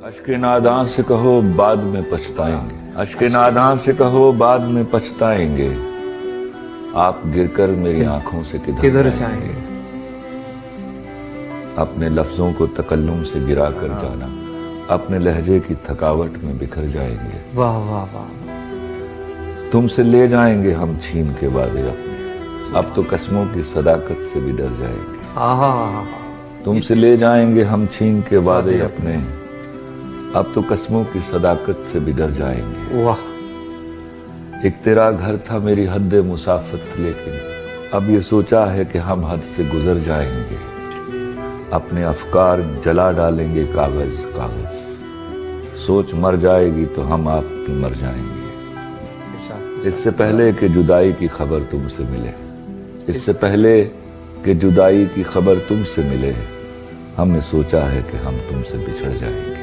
اشک ناداں سے کہو بعد میں پچھتائیں گے، اشک ناداں سے کہو بعد میں پچھتائیں گے، آپ گر کر میری آنکھوں سے کدھر جائیں گے۔ اپنے لفظوں کو تکلم سے گرا کر جانا، اپنے لہجے کی تھکاوٹ میں بکھر جائیں گے۔ واہ واہ واہ، تم سے لے جائیں گے ہم چھین کے وعدے اپنے، اب تو قسموں کی صداقت سے بھی ڈر جائیں گے۔ تم سے لے جائیں گے ہم چھین کے وعدے اپنے، اب تو قسموں کی صداقت سے بھی ڈر جائیں گے۔ واہ، ایک تیرا گھر تھا میری حد مسافت، لیکن اب یہ سوچا ہے کہ ہم حد سے گزر جائیں گے۔ اپنے افکار جلا ڈالیں گے کاغذ کاغذ، سوچ مر جائے گی تو ہم آپ بھی مر جائیں گے۔ اس سے پہلے کہ جدائی کی خبر تم سے ملے، اس سے پہلے کہ جدائی کی خبر تم سے ملے، ہم نے سوچا ہے کہ ہم تم سے بچھڑ جائیں گے۔